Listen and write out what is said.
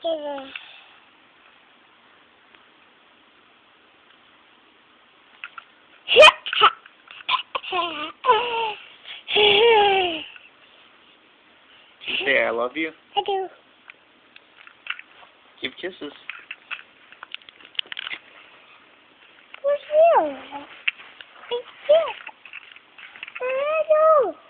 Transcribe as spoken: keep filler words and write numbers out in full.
Say I love you. I do. Give kisses. What's you? It's you. I do.